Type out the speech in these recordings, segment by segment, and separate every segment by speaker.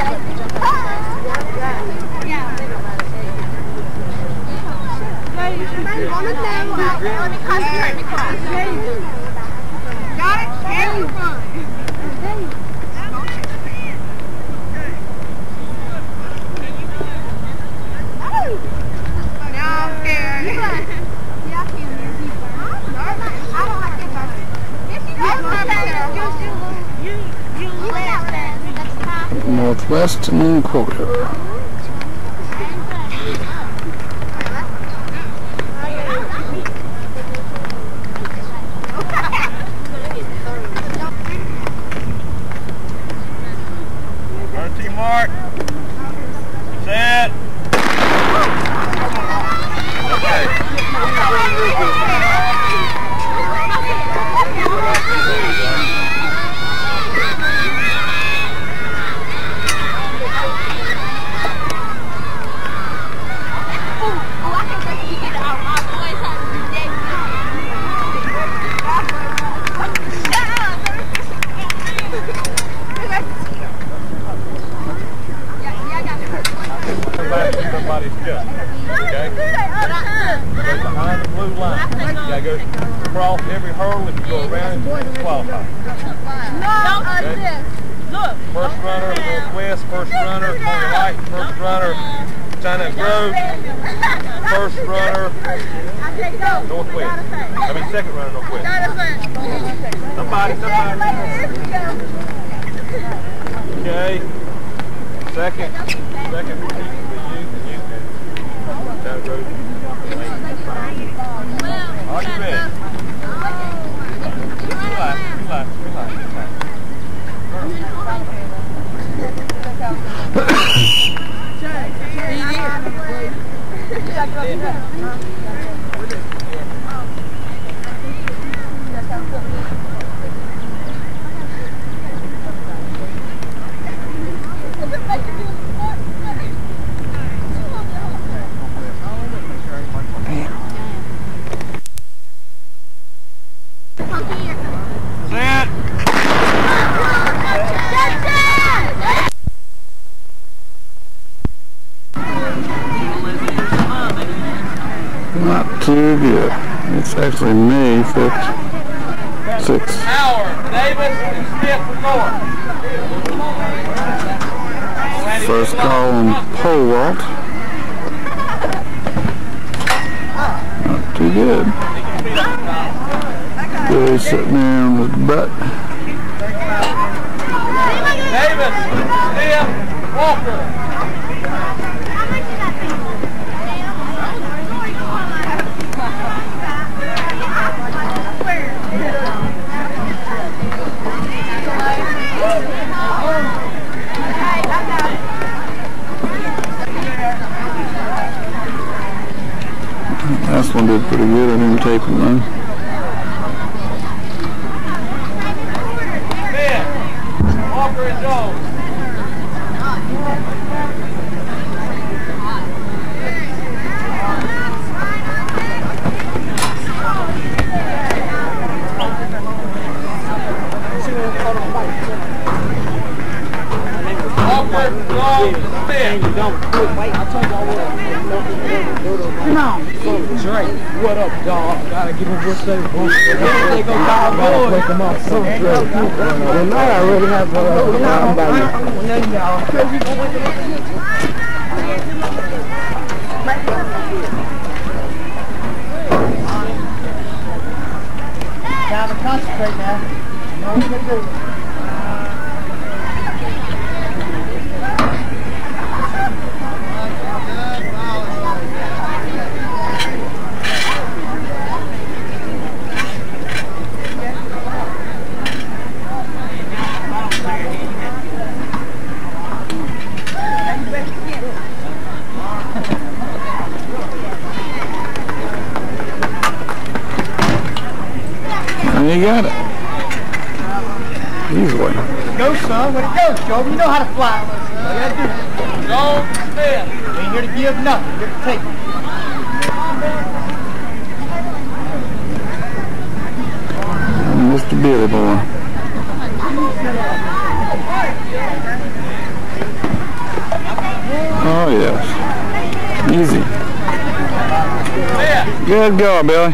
Speaker 1: Northwest and Quota.
Speaker 2: Mark. Set. Somebody's just, okay? Go behind the blue line. You gotta go across every hurdle. If you go around it, you qualify. Okay? First runner, northwest. First runner, on the right. First runner, China Grove. First runner, northwest. I mean, second runner, northwest. Somebody. Okay. Second repeat. That road. Are you ready? Relax.
Speaker 1: Not too good. It's actually May 5th, 6th.
Speaker 2: Howard, Davis, and Smith from North.
Speaker 1: First call on pole vault. Not too good. Billy's sitting there on his butt.
Speaker 2: Davis, Smith, Walker.
Speaker 1: Last one did pretty good. I didn't tape it though.
Speaker 2: Smith, Walker and Jones. Walker, Jones, Smith.
Speaker 3: Come on. Drake, what up, dog? Gotta give him what's they want. They go gotta wake them up. So Drake. Well, now I already have none of y'all. Time to concentrate now.
Speaker 1: And you got it. Easily.
Speaker 3: Go, son. Way to go, Joe. You know how to fly.
Speaker 2: Jones, Smith.
Speaker 3: We ain't here to give nothing. We're here to take it.
Speaker 1: And Mr. Billy Boy. Good go, Billy.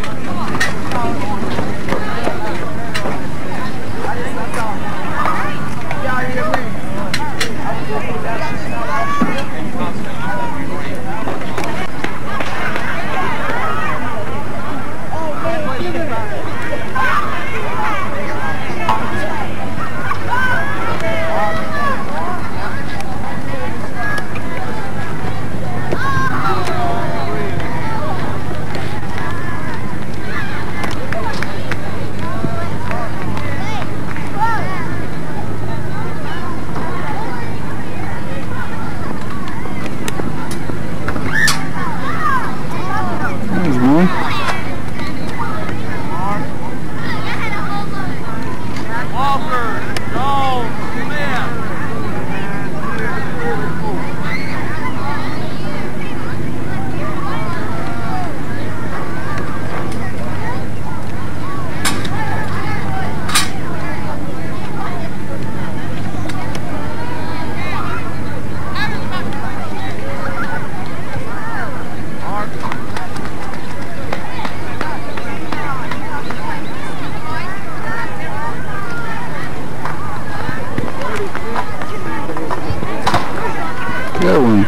Speaker 1: Good one.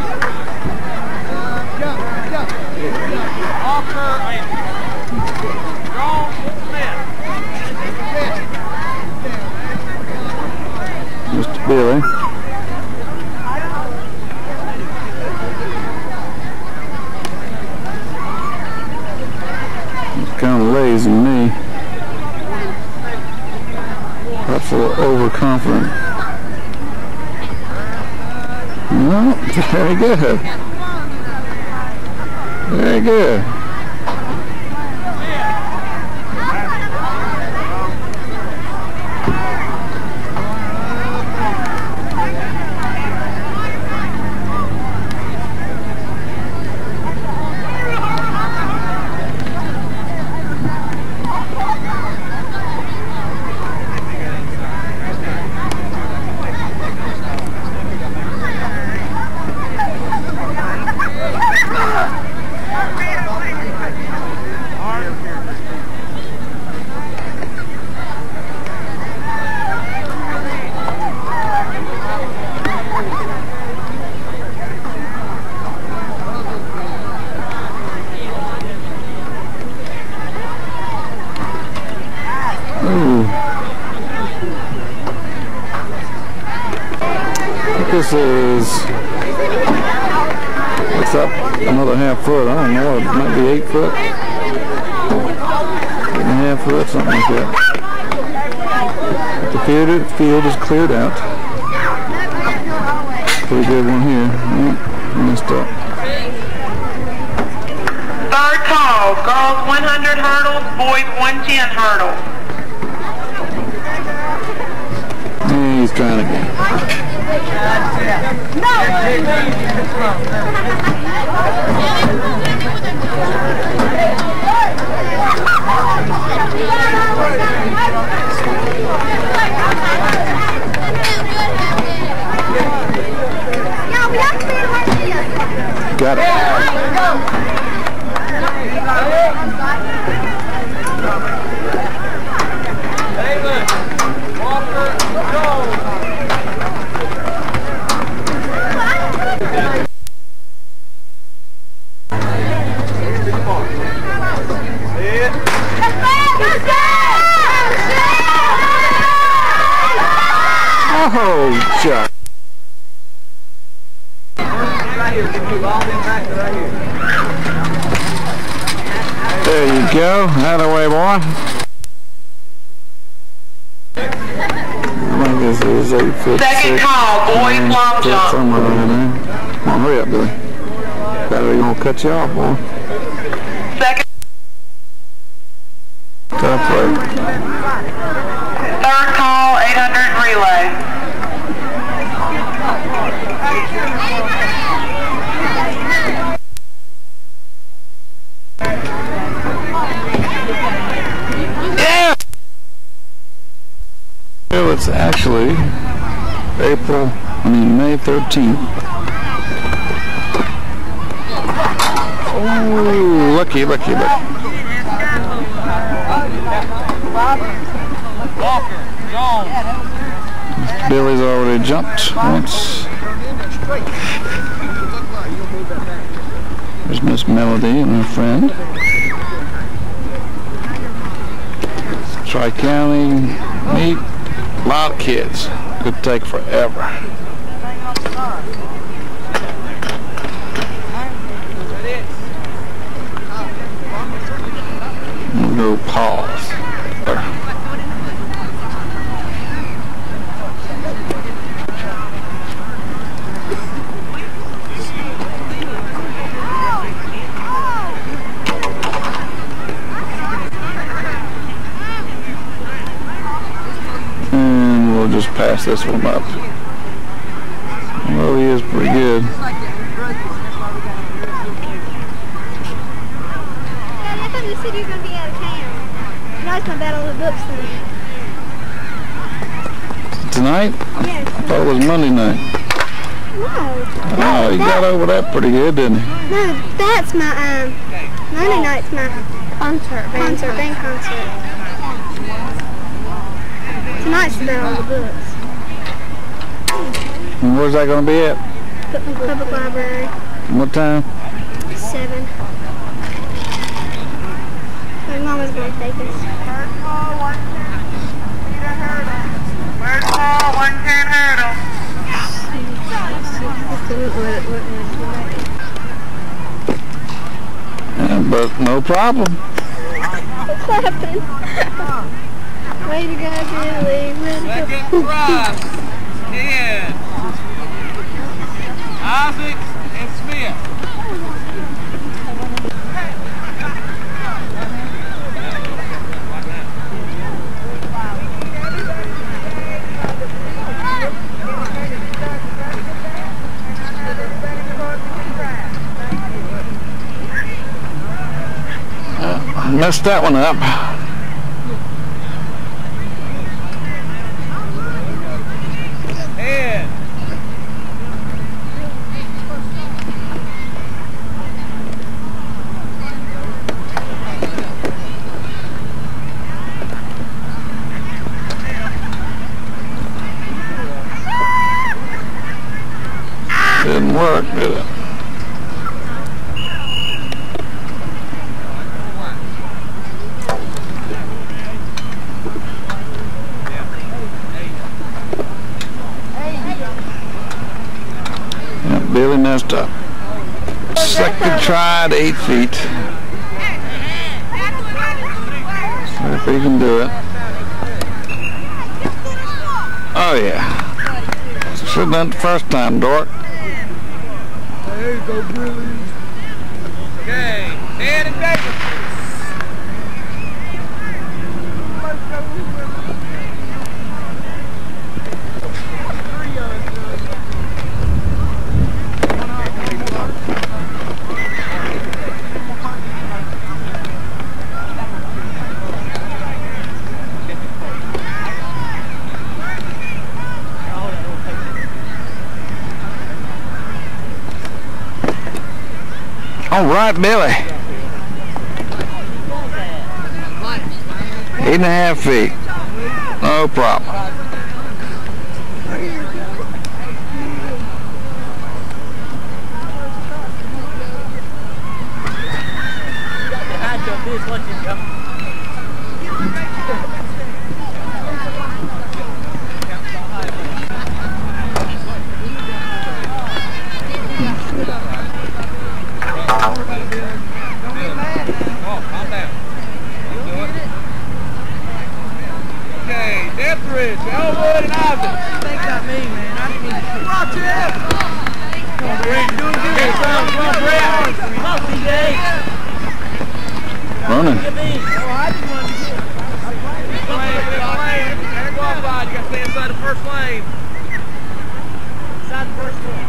Speaker 1: Mr. Billy. He's kind of lazy knee. Perhaps a little overconfident. No, very good. Very good. This is, what's up, another half foot, I don't know, it might be 8 foot, 8.5 foot, something like that. The field is cleared out. Pretty good one here. Messed up.
Speaker 4: Third call, girls 100 hurdles, boys 110 hurdles.
Speaker 1: And he's trying again. Got it. Oh, Chuck. There you go. Out of the way, boy. I think this is 8 foot.
Speaker 4: Second call, boys long jump.
Speaker 1: Somewhere in there. Come on, hurry up, Billy. They're gonna cut you off, boy.
Speaker 4: Second.
Speaker 1: Tough play.
Speaker 4: Third call, 800 relay.
Speaker 1: Yeah! It's actually May 13th. Oh, Ooh, lucky. Billy's already jumped once. There's Miss Melody and her friend. Tri-County meet. A lot of kids. Could take forever. We'll go pause. And we'll just pass this one up. Well, he is pretty good.
Speaker 5: You said you were going to be out of town. Now it's my Battle of the Books tonight.
Speaker 1: Tonight?
Speaker 5: Yes.
Speaker 1: I thought it was Monday night.
Speaker 5: No.
Speaker 1: Oh, he got over that pretty good, didn't he?
Speaker 5: No, that's my, Monday night's my band concert. Tonight's the Battle of the Books.
Speaker 1: And where's that going to be at?
Speaker 5: Public Library.
Speaker 1: What time?
Speaker 5: 7. My mama's going to take us.
Speaker 4: First ball, 110 hurdle. First ball, 110 hurdle.
Speaker 1: But no problem.
Speaker 5: Clapping. Way to go, Billy.
Speaker 2: Second prize, 10. Isaac and Smith.
Speaker 1: Messed that one up. Didn't work, did it? Billy messed up. Second try at 8 feet. See if he can do it. Oh yeah. Should have done it the first time, Dork.
Speaker 3: There you go, Billy.
Speaker 2: Okay, Ed and David.
Speaker 1: All right, Billy. 8.5 feet. No problem.
Speaker 2: Elwood and Isaac.
Speaker 3: Think about me, man. I didn't even see. Watch it! Come on, Brett. You're doing good. Come on, Brett. Come on, CJ.
Speaker 1: Running.
Speaker 3: Oh, I just wanted to get it.
Speaker 2: Eric Wildfire, you got to stay inside the first lane.
Speaker 3: Inside the first one.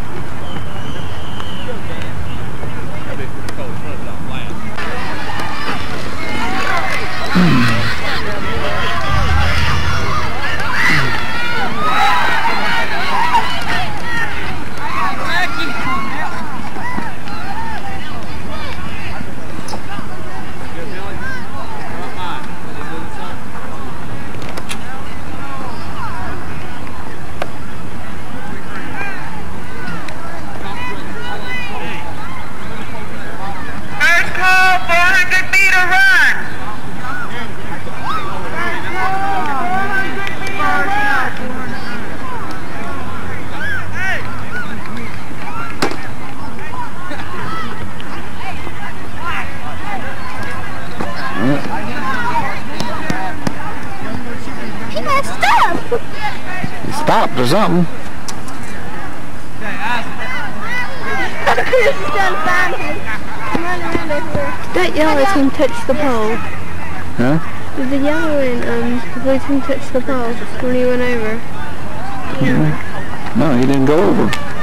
Speaker 1: stopped or something.
Speaker 5: That yellow team touched the pole.
Speaker 1: Huh?
Speaker 5: The yellow and the blue team touched the pole when he went over.
Speaker 1: Yeah. No, he didn't go over.